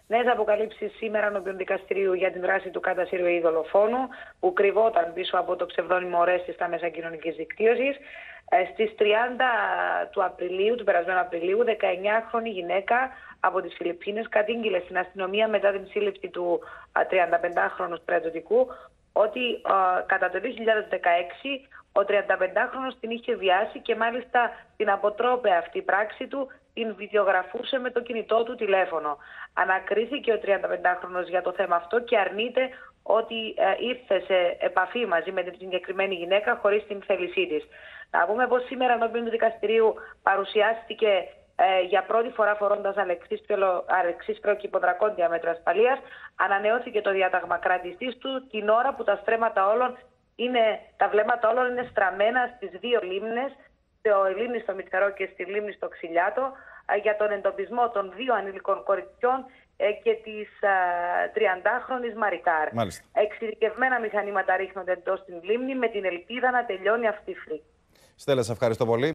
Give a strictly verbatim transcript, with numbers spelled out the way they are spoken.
Νέες αποκαλύψεις σήμερα ενώπιον δικαστηρίου για την δράση του Κάντα Σιριοή δολοφόνου, που κρυβόταν πίσω από το ψευδόνυμο Ορέστη στα μέσα κοινωνικής δικτύωσης. Στις τριάντα του Απριλίου, του περασμένου Απριλίου, δεκαεννιάχρονη γυναίκα από τις Φιλιππίνες κατήγγειλε στην αστυνομία μετά την σύλληψη του τριανταπεντάχρονου στρατιωτικού ότι α, κατά το δύο χιλιάδες δεκαέξι ο τριανταπεντάχρονος την είχε βιάσει και μάλιστα την αποτρόπαια αυτή πράξη του την βιντεογραφούσε με το κινητό του τηλέφωνο. Ανακρίθηκε ο τριανταπεντάχρονος για το θέμα αυτό και αρνείται ότι ε, ήρθε σε επαφή μαζί με την συγκεκριμένη γυναίκα χωρίς την θέλησή της. Να πούμε πως σήμερα ενώπιον του δικαστηρίου παρουσιάστηκε ε, για πρώτη φορά φορώντας αλεξίσπρεο και υποδρακόντια μέτρα ασφαλείας. Ανανεώθηκε το διάταγμα κράτησής του την ώρα που τα στρέμματα όλων είναι, τα βλέμματα όλων είναι στραμμένα στις δύο λίμνες, στο λίμνη στο Μητσαρό και στη λίμνη στο Ξυλιάτο, για τον εντοπισμό των δύο ανήλικων κοριτσιών και της τριαντάχρονης Μαριτάρ. Μάλιστα. Εξειδικευμένα μηχανήματα ρίχνονται εντός στην λίμνη με την ελπίδα να τελειώνει αυτή η φρίκη. Στέλλα, σε ευχαριστώ πολύ.